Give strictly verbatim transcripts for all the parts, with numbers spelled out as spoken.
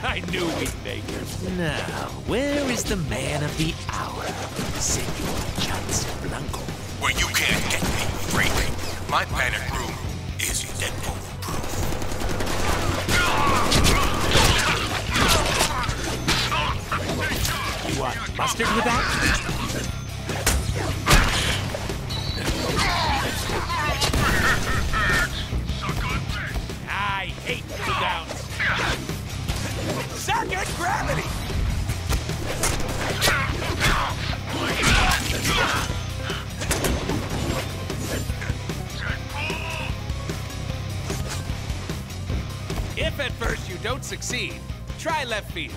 I knew we'd make it. Now, where is the man of the hour, Senor Johnson Blanco? Where you can't get me, freak. My panic room is Deadpool proof. You want mustard with that? I hate cooldowns. Suck at gravity! If at first you don't succeed, try left field.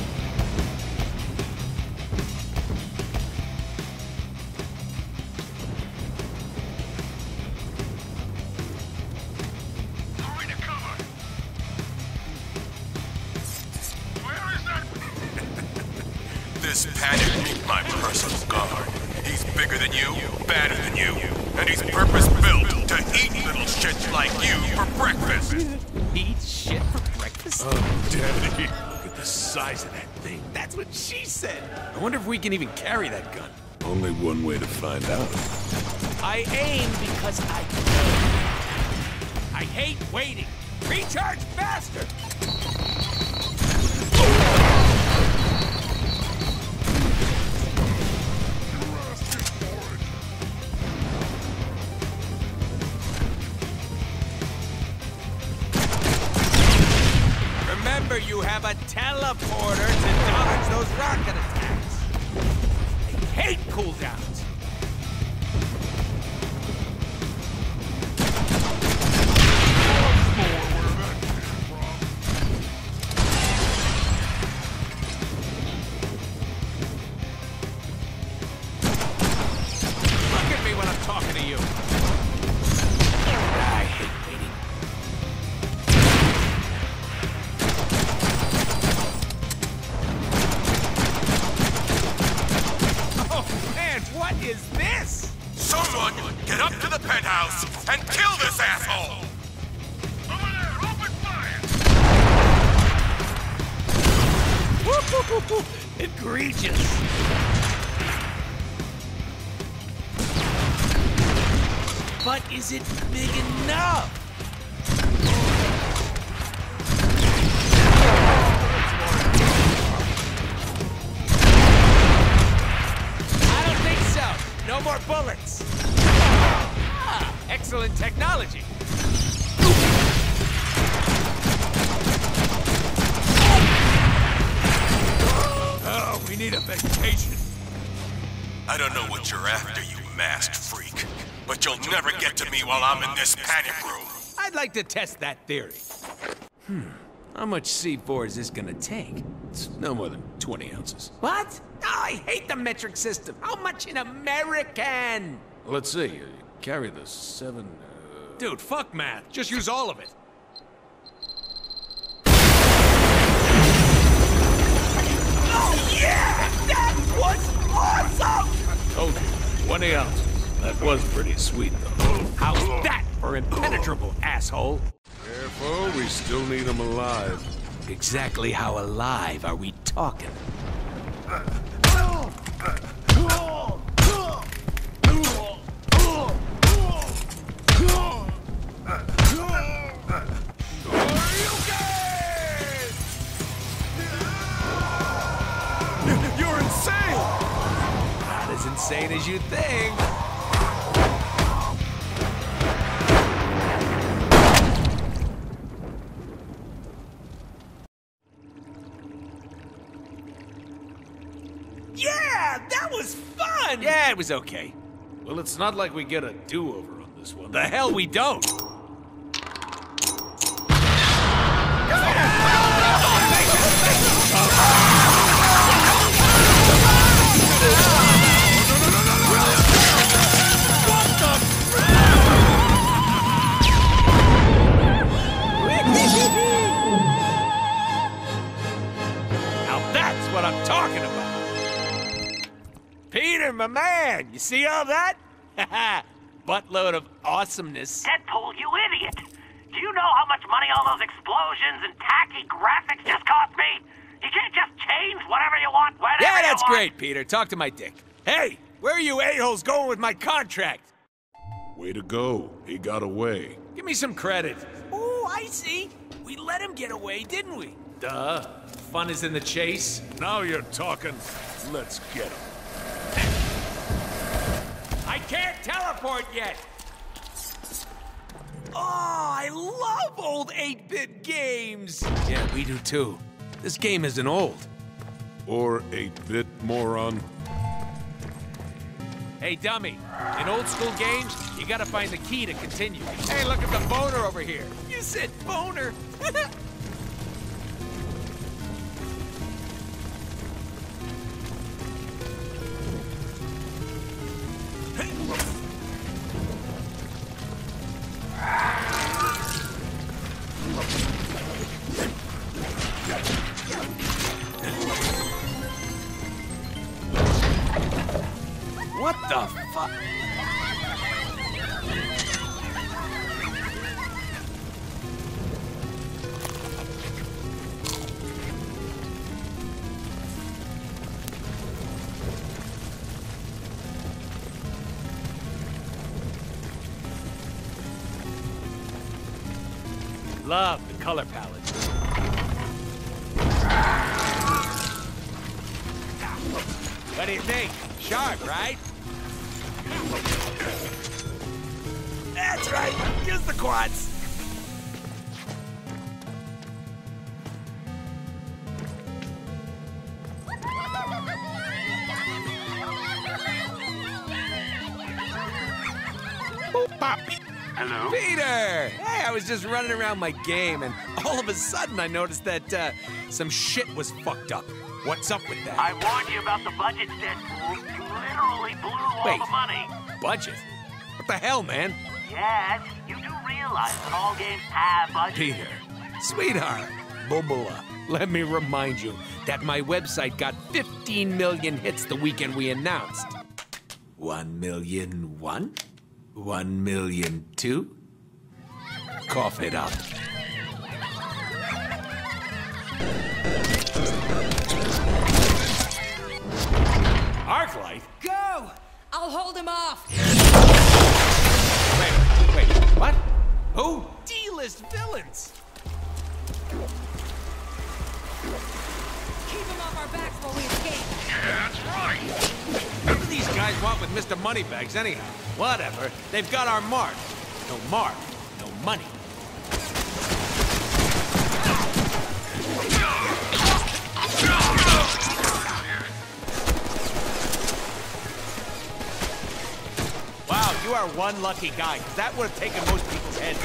This panic is my personal guard. He's bigger than you, badder than you, and he's purpose-built to eat little shits like you for breakfast. Eat shit for breakfast? Oh, Daddy, look at the size of that thing. That's what she said. I wonder if we can even carry that gun. Only one way to find out. I aim because I can. I hate waiting. Recharge faster! Remember, you have a teleporter to dodge those rocket attacks. I hate cooldowns. Look at me when I'm talking to you. I hate waiting. What is this? Someone get up to the penthouse and kill this asshole! Over there, open fire! Woo-hoo-hoo-hoo. Egregious. But is it big enough? No more bullets! Ah, excellent technology! Oh, we need a vacation! I don't know what you're after, you masked freak, but you'll never get to me while I'm in this panic room! I'd like to test that theory. Hmm, how much C four is this gonna take? It's no more than twenty ounces. What? Oh, I hate the metric system. How much in American? Let's see, you carry the seven... Uh... Dude, fuck math. Just use all of it. Oh, yeah! That was awesome! Told you, twenty ounces. That was pretty sweet, though. How's that for impenetrable, asshole? Careful, we still need them alive. Exactly how alive are we talking? You're insane! Not as insane as you think. Yeah, that was fun! Yeah, it was okay. Well, it's not like we get a do-over on this one. The hell we don't! Now that's what I'm talking about! Peter, my man, you see all that? Buttload of awesomeness. Deadpool, you idiot! Do you know how much money all those explosions and tacky graphics just cost me? You can't just change whatever you want, whenever Yeah, you that's want. great, Peter. Talk to my dick. Hey, where are you a-holes going with my contract? Way to go. He got away. Give me some credit. Oh, I see. We let him get away, didn't we? Duh. Fun is in the chase. Now you're talking. Let's get him. I can't teleport yet! Oh, I love old eight bit games! Yeah, we do too. This game isn't old. Or eight bit, moron. Hey, dummy. In old school games, you gotta find the key to continue. Hey, look at the boner over here. You said boner. What the fuck? Love the color palette. What do you think? Sharp, right? That's right. Use the quads. Hello? Peter! Hey, I was just running around my game, and all of a sudden I noticed that uh, some shit was fucked up. What's up with that? I warned you about the budget, Deadpool. You literally blew all Wait. the money. Budget? What the hell, man? Yes, you do realize that all games have budgets. Peter, sweetheart, Bubula, let me remind you that my website got fifteen million hits the weekend we announced. One million one? One million two? Cough it up. Arclight? Go! I'll hold him off! Wait, wait, what? Who? D-list villains! Keep him off our backs while we escape! That's right. What do these guys want with Mister Moneybags anyhow? Whatever. They've got our mark. No mark, no money. Wow, you are one lucky guy, because that would have taken most people's heads.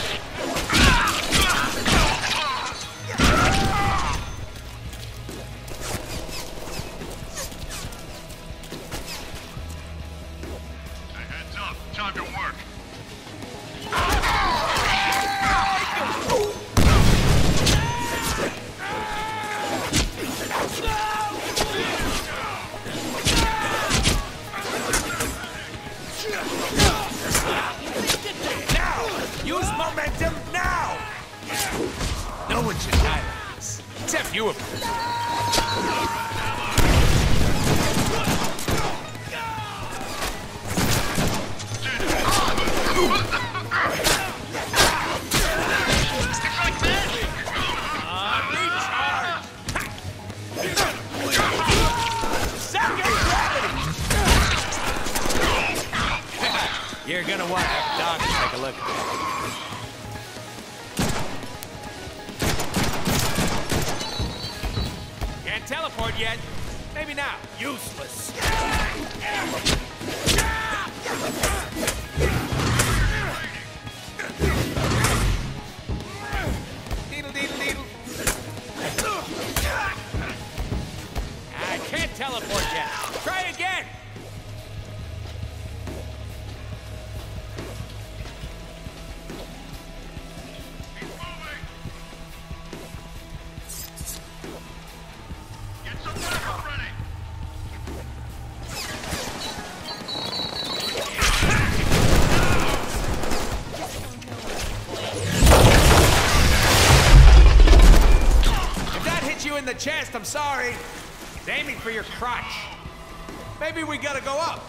Heads up. Time to work. Now! Use momentum now! No one should die like this, except you, of course. You're gonna want that dog to take a look at that. Can't teleport yet. Maybe now. Useless. Deedle, deedle, deedle. I can't teleport yet. Try again. Get some backup ready. missed, I'm sorry. It's aiming for your crotch. Maybe we gotta go up.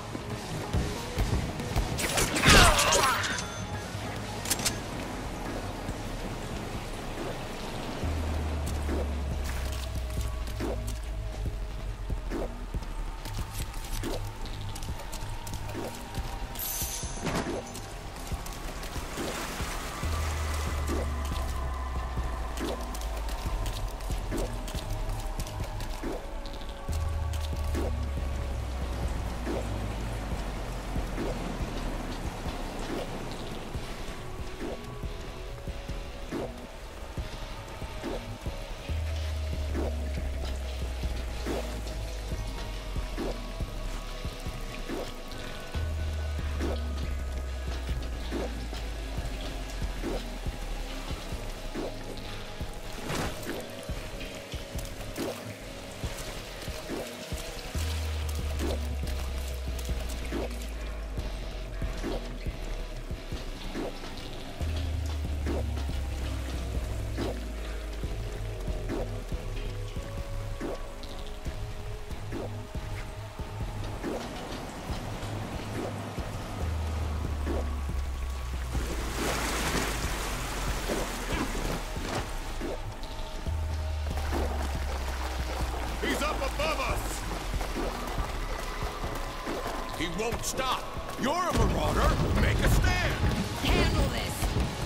He won't stop. You're a marauder. Make a stand. Handle this.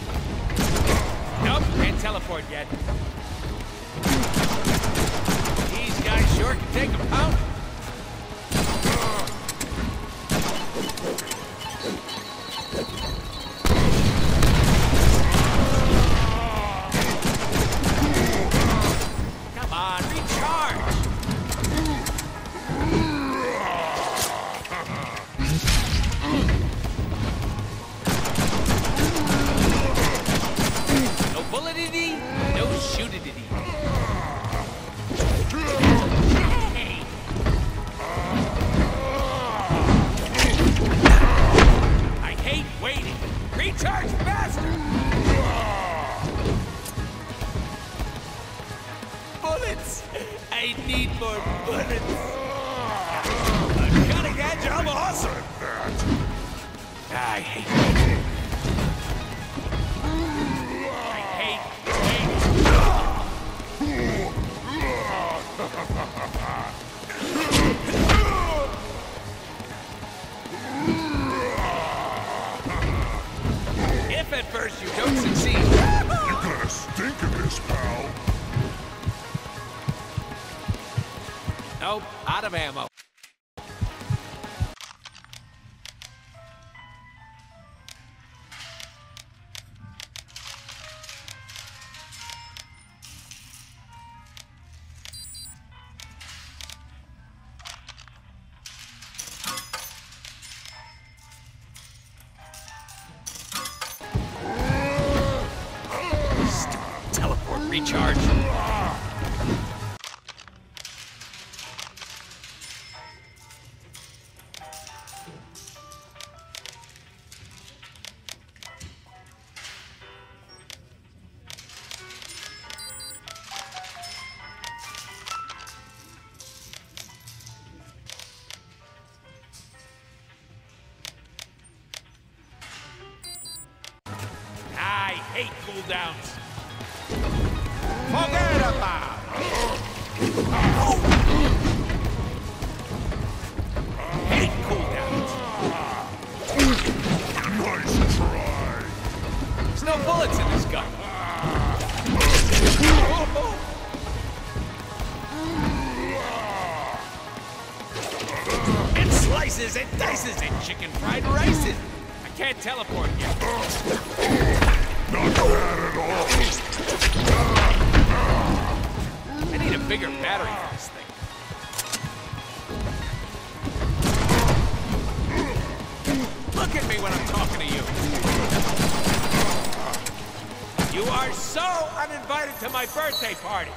Nope, can't teleport yet. These guys sure can take a pound. Come on, recharge. No bulletity, no shootity. Hey! I hate waiting. Recharge faster! Bullets! I need more bullets. I'm cutting edge, I'm awesome. I hate waiting. I hate If at first you don't succeed. You got a stink of this, pal. Nope, out of ammo. Teleport recharge. I hate cooldowns. Forget about it. Hate cooldowns. Nice try. There's no bullets in this gun. It slices and dices and chicken fried rices. I can't teleport yet. Not bad at all. I need a bigger battery for this thing. Look at me when I'm talking to you. You are so uninvited to my birthday party.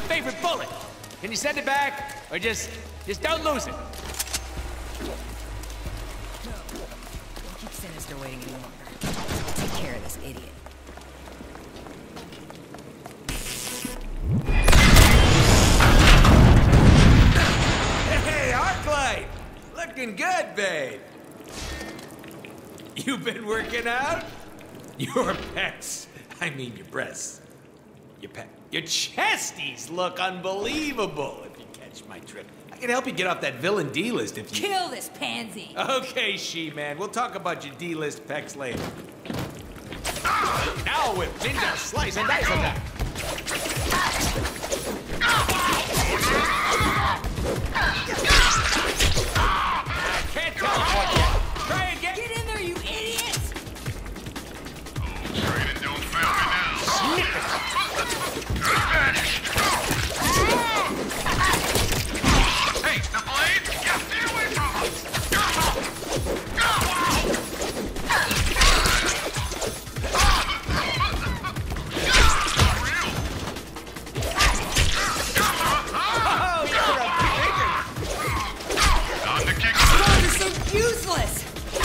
favorite bullet. Can you send it back? Or just, just don't lose it. Don't keep Sinister waiting any longer. I'll take care of this idiot. Hey, Arclight! Looking good, babe. You been working out? Your pecs, I mean your breasts. Your pe- your chesties look unbelievable, if you catch my drift. I can help you get off that villain D-list if you... Kill this pansy! Okay, she-man. We'll talk about your D-list pecs later. Now with ninja slice and dice attack. I can't teleport yet. Try again. Get in there, you idiot! Training don't fail me now. Hey, the blade! Yeah, stay away from us! Oh, you're a bigger. Time to kick Oh, you're so useless!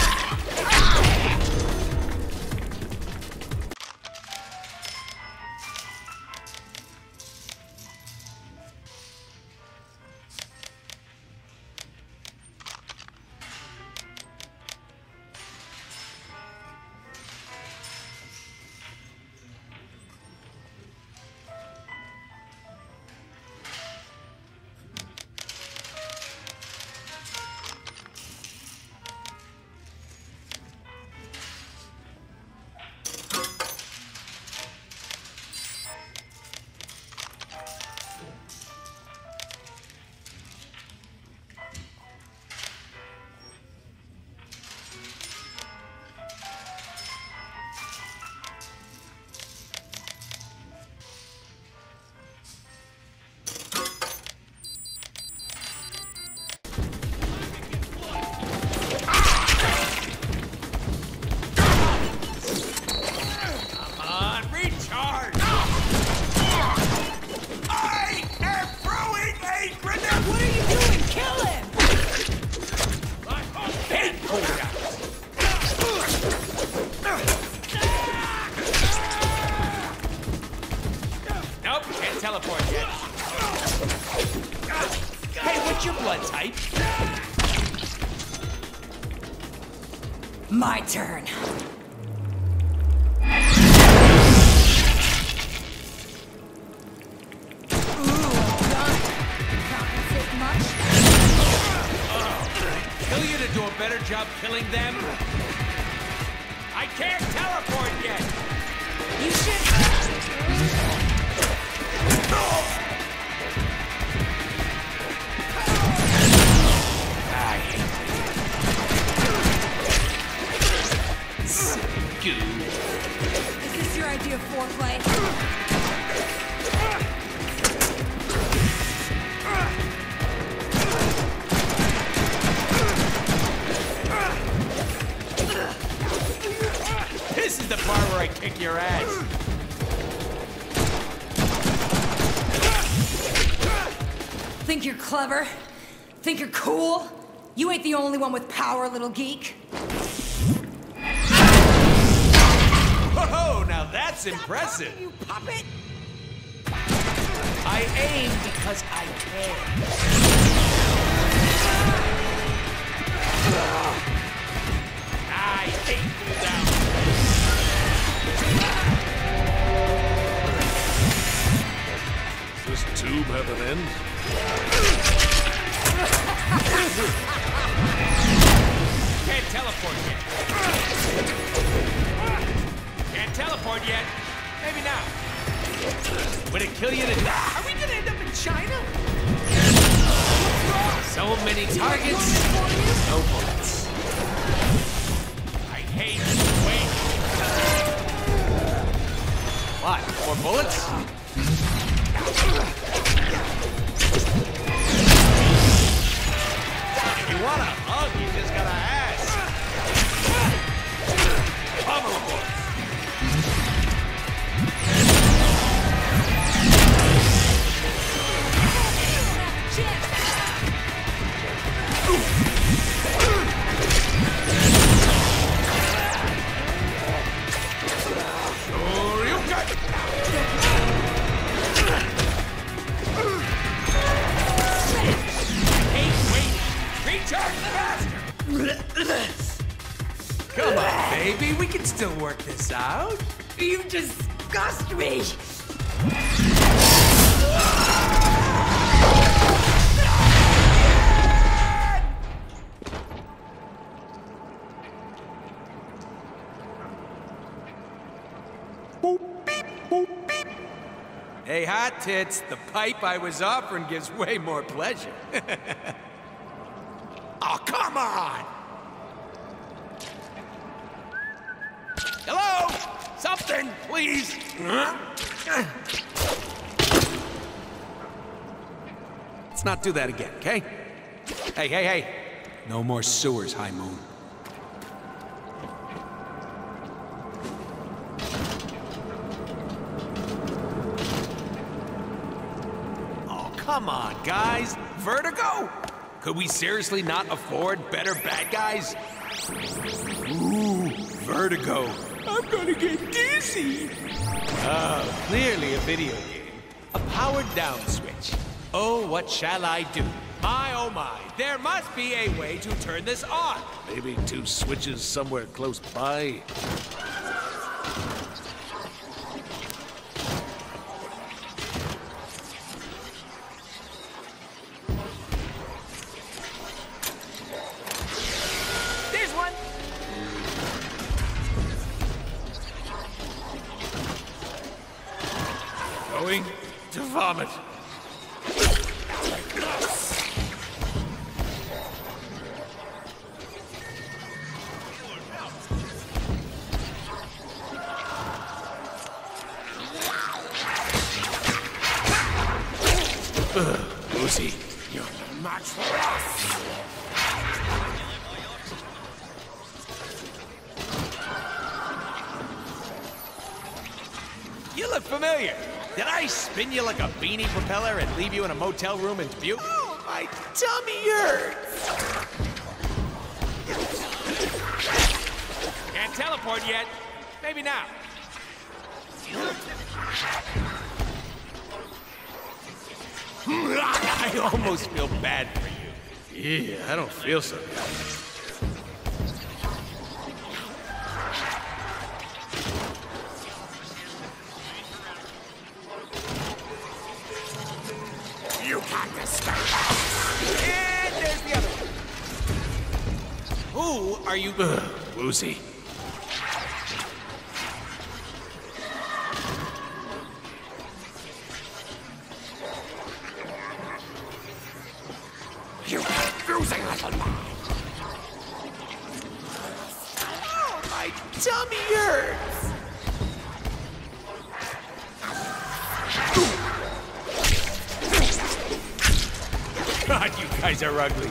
Teleport yet. Hey, what's your blood type? My turn. Kill you to do a better job killing them? I can't teleport yet! You should... I hate it. Goo. Is this your idea of foreplay? This is the part where I kick your ass. Think you're clever? Think you're cool? You ain't the only one with power, little geek. Whoa, now that's impressive. You puppet! I aim because I can. I hate you down. Does this tube have an end? Can't teleport yet. Can't teleport yet. Maybe now. Would it kill you to die? Are we gonna end up in China? So many targets, no bullets. I hate wait. What? More bullets? If you want a hug, you just gotta ask. Pummel bullets. still work this out. You disgust me! Hey, hot tits, the pipe I was offering gives way more pleasure. Oh, come on! Hello? Something, please. Let's not do that again, okay? Hey, hey, hey. No more sewers, High Moon. Oh, come on, guys. Vertigo? Could we seriously not afford better bad guys? Ooh, Vertigo. I'm gonna get dizzy. Oh, clearly a video game. A powered down switch. Oh, what shall I do? My, oh my, there must be a way to turn this on. Maybe two switches somewhere close by. There's one. Going to vomit. Ugh, Lucy, you're much worse. You look familiar. Did I spin you like a beanie propeller and leave you in a motel room in Dubuque? Oh, my tummy hurts. Can't teleport yet. Maybe now. I almost feel bad for you. Yeah, I don't feel so good. You can't escape. And there's the other one. Who are you? Ugh, Lucy. You confusing little man. Oh, my tummy hurts. God, you guys are ugly.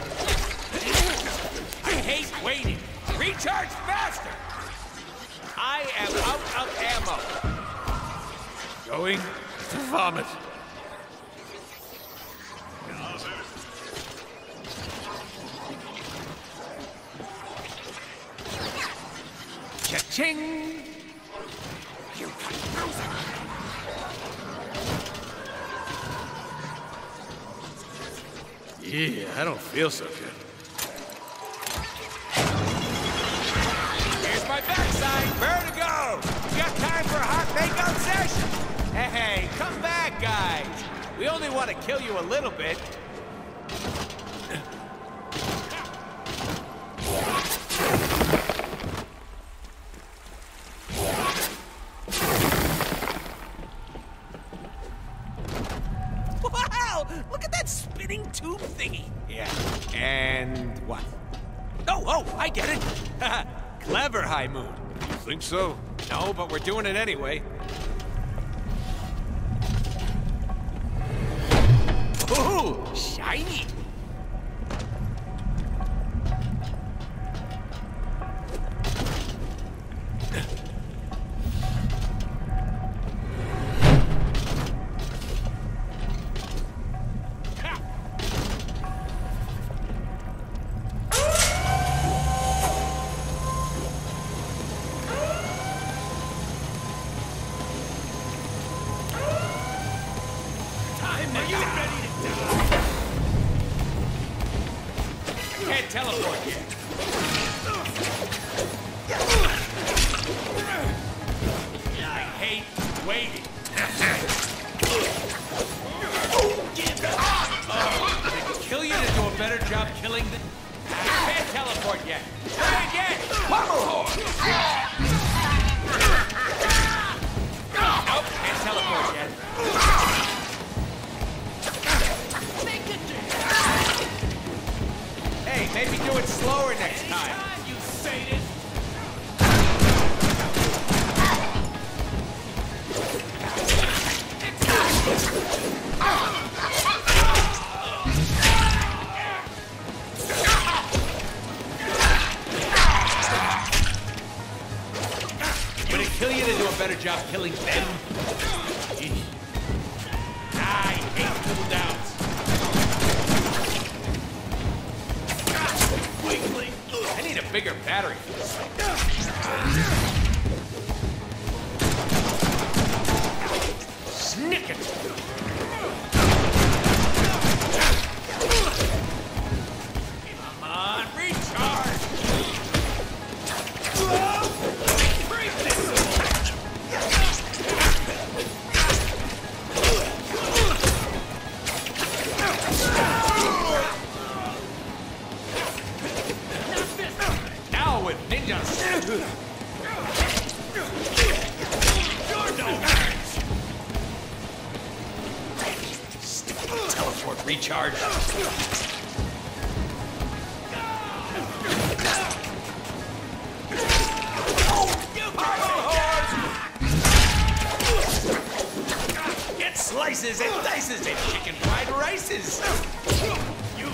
I hate waiting. Recharge faster. I am out of ammo. Going to vomit. Cha-ching! You confusing. Yeah, I don't feel so good. Here's my backside. Vertigo! You got time for a hot makeout session? Hey, come back, guys. We only want to kill you a little bit. Wow! Look at that spinning tube thingy. Yeah. And what? Oh, oh, I get it. Clever, High Moon. You think so? No, but we're doing it anyway. Ooh, shiny. Can't teleport yet. waiting. Kill you to do a better job killing the... You can't teleport yet. Try again! Pummel horn! Nope, can't teleport yet. Hey, maybe do it slower next time. You sadist! Would it kill you to do a better job killing them? I hate cooldowns. I need a bigger battery for this thing. Snick it! Come on, recharge! Break this! Now with ninjas! You're no match! Teleport recharge. It slices and dices and chicken fried rices. You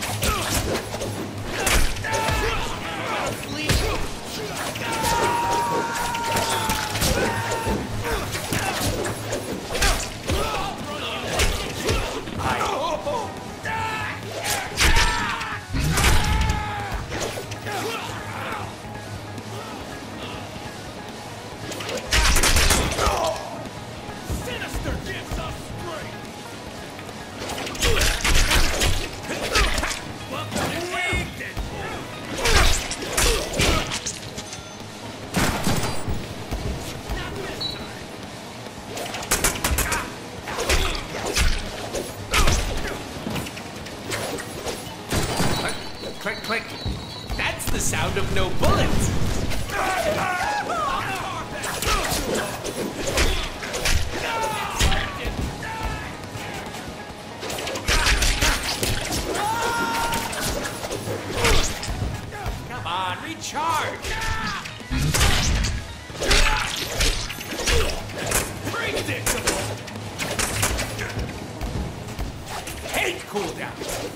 click, click. That's the sound of no bullets. Come on, recharge. Predictable. Hate cooldowns.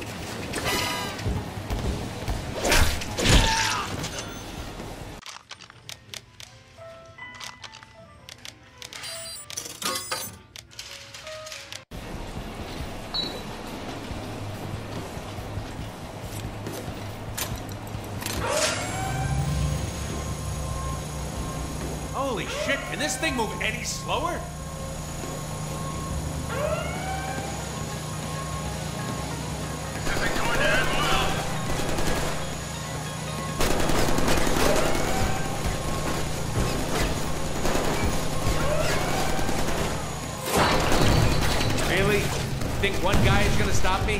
Holy shit, can this thing move any slower? Really? Think one guy is gonna stop me?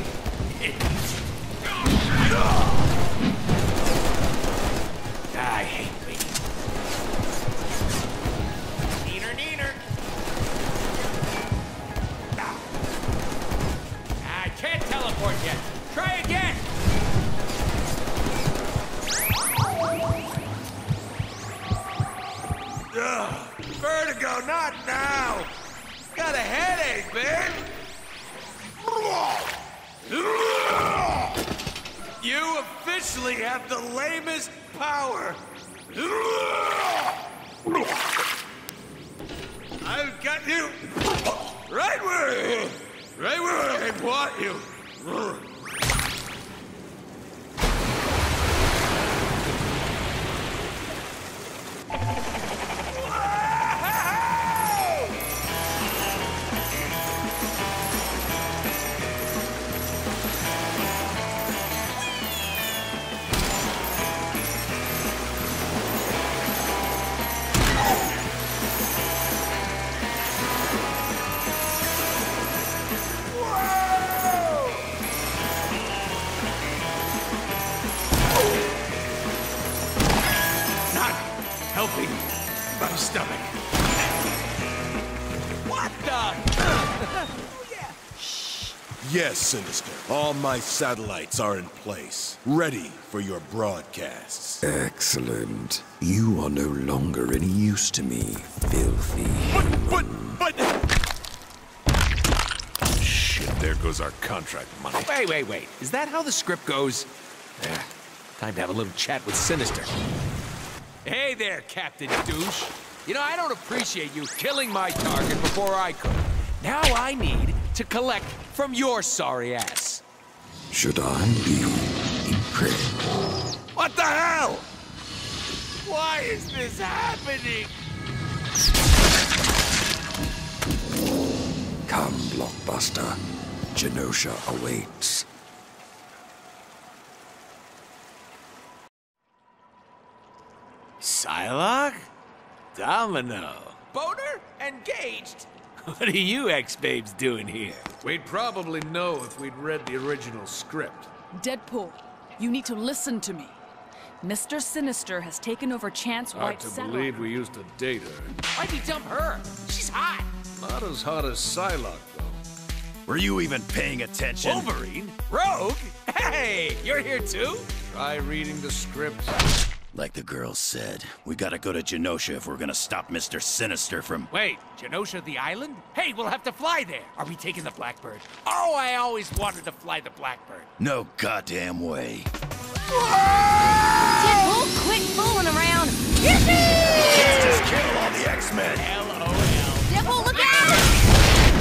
I hate me. Neener, neener. I can't teleport yet. Try again. Ugh, vertigo, not now. Got a headache, man. You officially have the lamest power. I've got you right where, right where I want you. stomach. What the? Yes, Sinister. All my satellites are in place, ready for your broadcasts. Excellent. You are no longer any use to me, filthy. But, but, but... Shit, there goes our contract money. Wait, wait, wait. Is that how the script goes? Yeah. Time to have a little chat with Sinister. Hey there, Captain Douche. You know, I don't appreciate you killing my target before I could. Now I need to collect from your sorry ass. Should I be incredible? What the hell? Why is this happening? Come, Blockbuster. Genosha awaits. Psylocke? Domino? Boner? Engaged? What are you ex-babes doing here? We'd probably know if we'd read the original script. Deadpool, you need to listen to me. Mister Sinister has taken over Chance Hard White's to satellite. believe we used to date her. Why'd you dump her? She's hot. Not as hot as Psylocke, though. Were you even paying attention? Wolverine? Rogue? Hey, you're here too? Try reading the script. Like the girl said, we gotta go to Genosha if we're gonna stop Mister Sinister from... Wait, Genosha the island? Hey, we'll have to fly there. Are we taking the Blackbird? Oh, I always wanted to fly the Blackbird. No goddamn way. Deadpool, quit fooling around! Let's just kill all the X-Men. L O L. Deadpool, look out!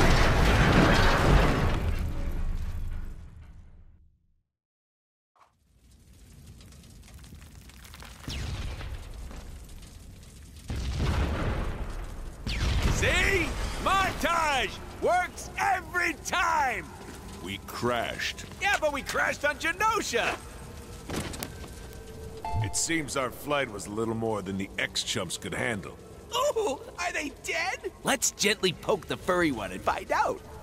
See? Montage! Works every time! We crashed. Yeah, but we crashed on Genosha! It seems our flight was a little more than the X-chumps could handle. Ooh, are they dead? Let's gently poke the furry one and find out.